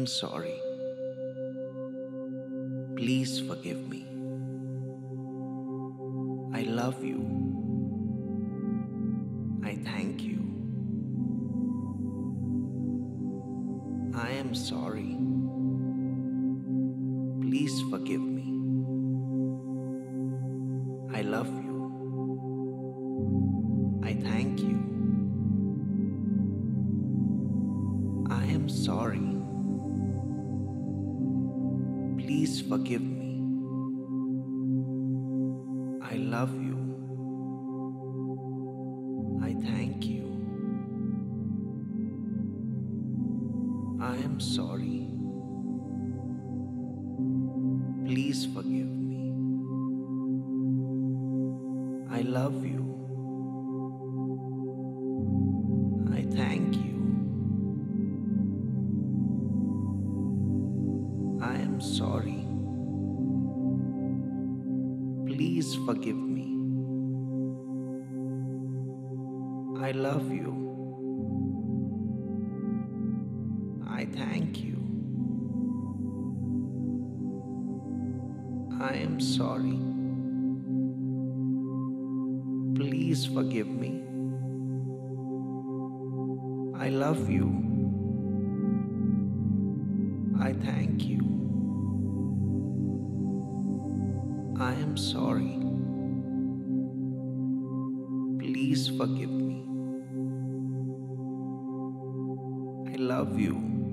sorry. Please forgive me. I love you. I thank you. I am sorry. Please forgive me. I love you. I thank you. I am sorry. Please forgive me. I love you. I thank you. I am sorry. Please forgive me. I love you. I thank you. I am sorry. Please forgive me. I love you. I thank you. I am sorry. Please forgive me. I love you. I thank you. I am sorry. Please forgive me. I love you.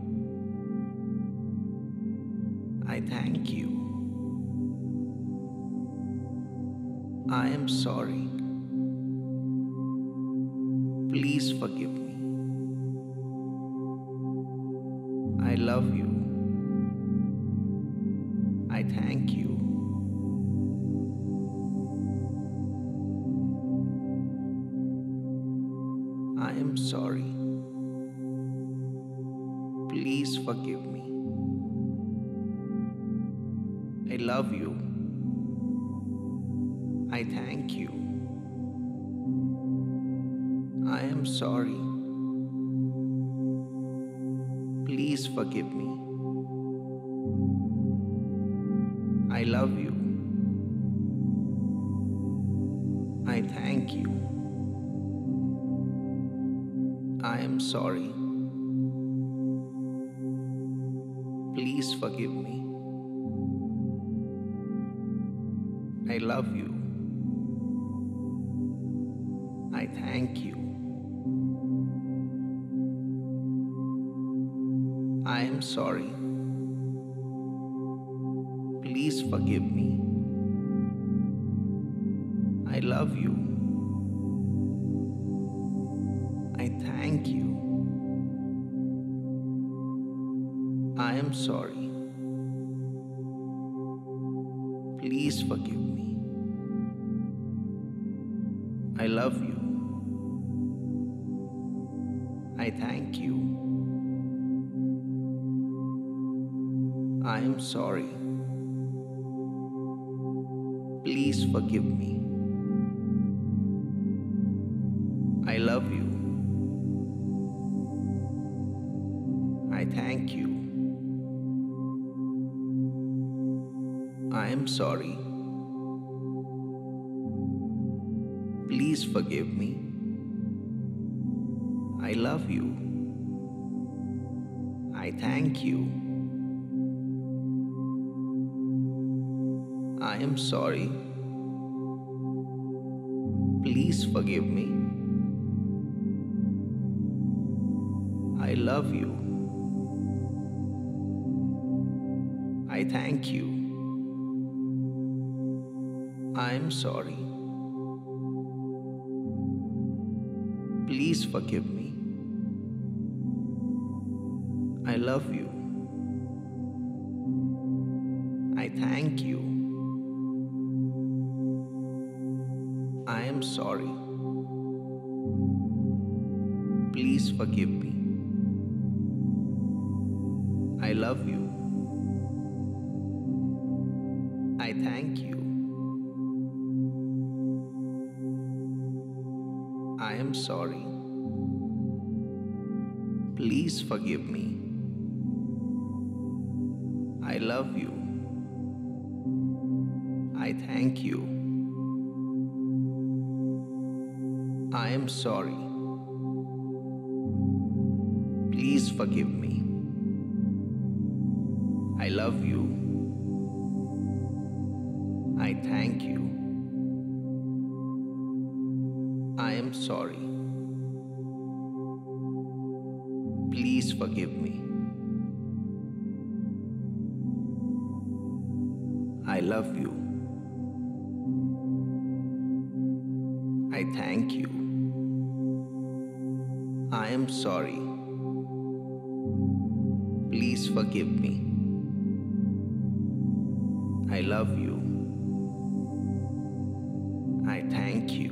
I thank you. I am sorry. Please forgive me. I love you. I thank you. I am sorry. Please forgive me. I love you. I thank you. I am sorry. Please forgive me. I love you. I thank you. I am sorry. Please forgive me. I love you. I thank you. I am sorry. Please forgive me. I love you. I thank you. I am sorry. Please forgive me. I love you. I thank you. I am sorry. Please forgive me. I love you. I thank you. I am sorry. Please forgive me. I love you. I thank you. I am sorry. Please forgive me. I love you. I thank you. I am sorry. Please forgive me. I love you. I thank you. I am sorry. Please forgive me. I love you. I thank you. I am sorry. Please forgive me. I love you. I thank you. I am sorry. Please forgive me. I love you. I thank you. I am sorry. Please forgive me. I love you. I thank you. I am sorry. Please forgive me. I love you. I thank you.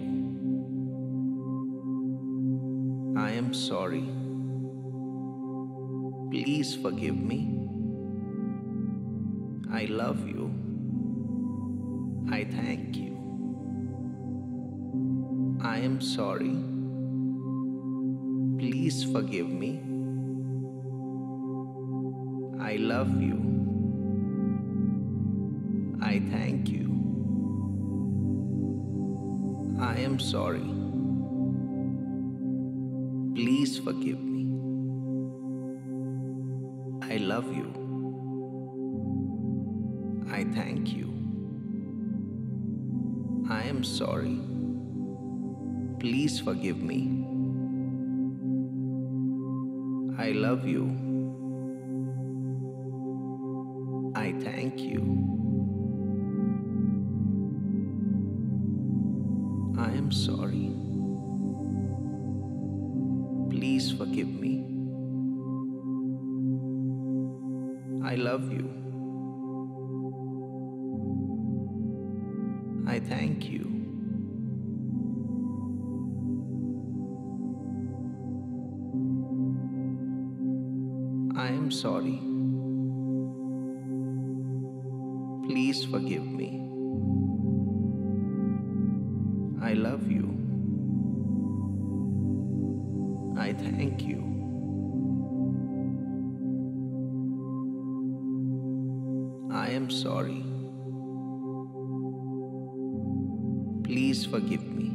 I am sorry. Please forgive me. I love you. I thank you. I am sorry. Please forgive me. I love you. I thank you. I am sorry. Please forgive me. I love you. I thank you. I am sorry. Please forgive me. I love you. I thank you. I am sorry. Please forgive me. I love you. I thank you. I am sorry. Please forgive me. I love you. I thank you. I am sorry. Please forgive me.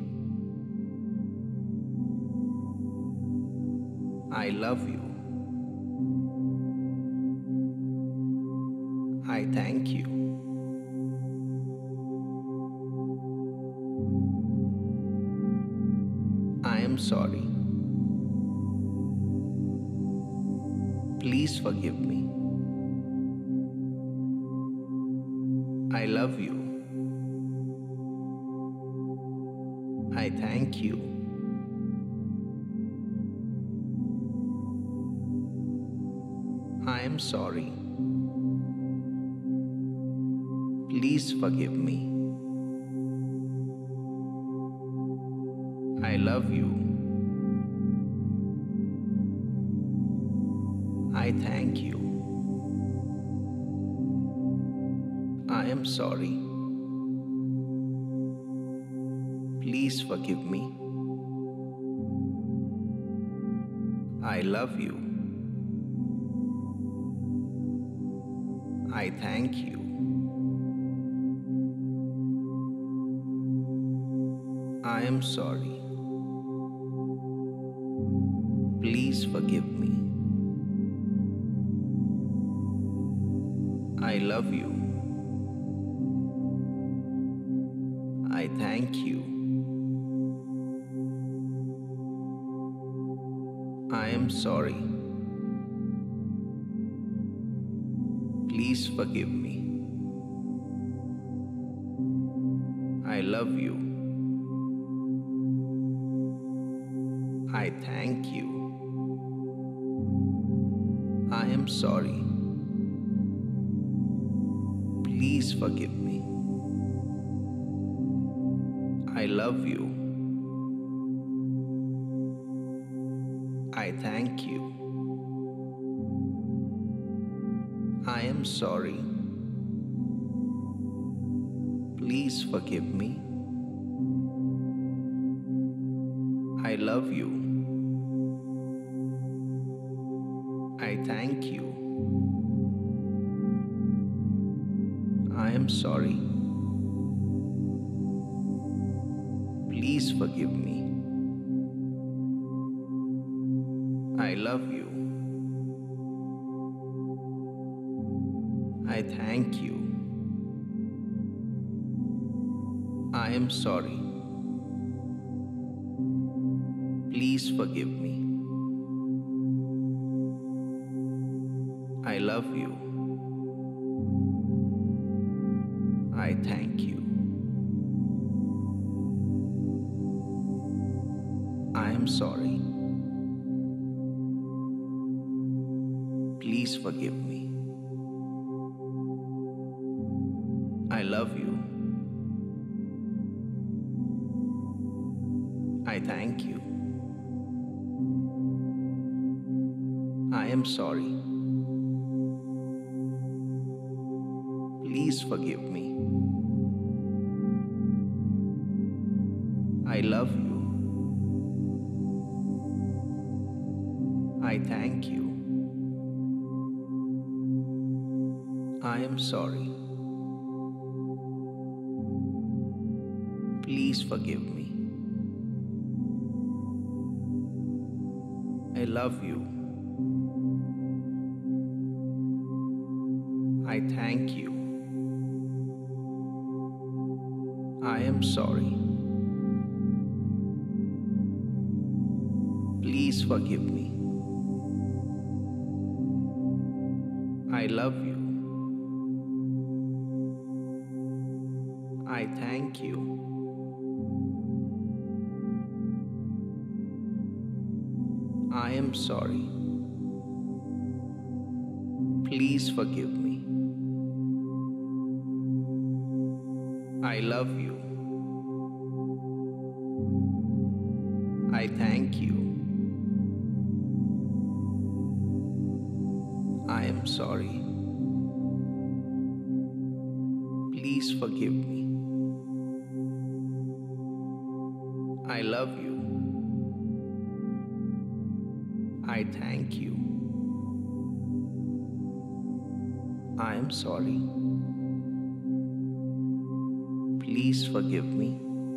I love you. I thank you. I am sorry. Please forgive me. I love you. I thank you. I am sorry. Please forgive me. I love you. I thank you. I am sorry. Please forgive me. I love you. I thank you. I am sorry. Please forgive me. I love you. I thank you. I am sorry. Please forgive me. I love you. I thank you. I am sorry. Please forgive me. I love you. I thank you. I am sorry. Please forgive me. I love you. I thank you. am sorry. Please forgive me. I love you. I thank you. I am sorry. Please forgive me. I love you. I thank you. I am sorry. Please forgive me. I love you. I thank you. I am sorry. Please forgive me. I love you. I thank you. I am sorry. Please forgive me. I love you. I thank you. I am sorry. Please forgive me. I love you. I thank you. I am sorry. Please forgive me. I love you. I thank you. I am sorry. Please forgive me. I love you. I thank you. I am sorry. Please forgive me.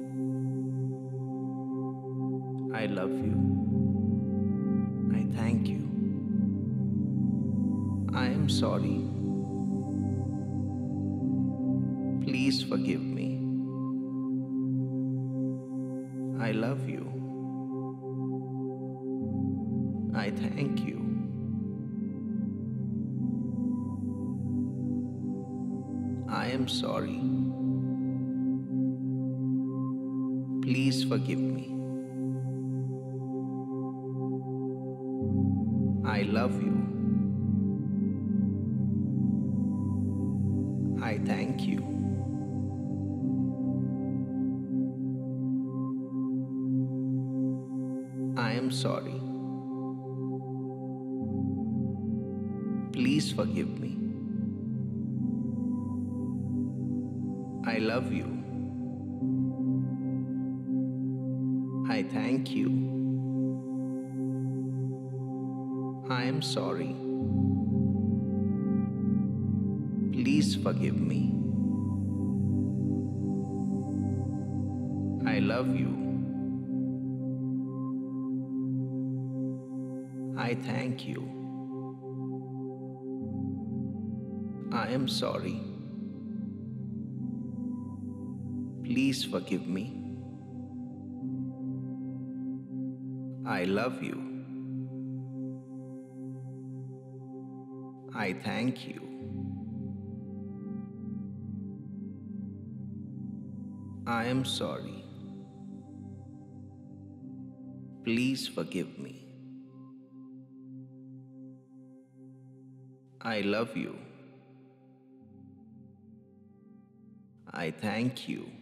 I love you. I thank you. I am sorry. Please forgive me. I love you. I thank you. I am sorry. Please forgive me. I love you. I thank you. I am sorry. Please forgive me. I love you. I thank you. I am sorry. Please forgive me. I love you. I thank you. I am sorry. Please forgive me. I love you. I thank you. I am sorry. Please forgive me. I love you. I thank you.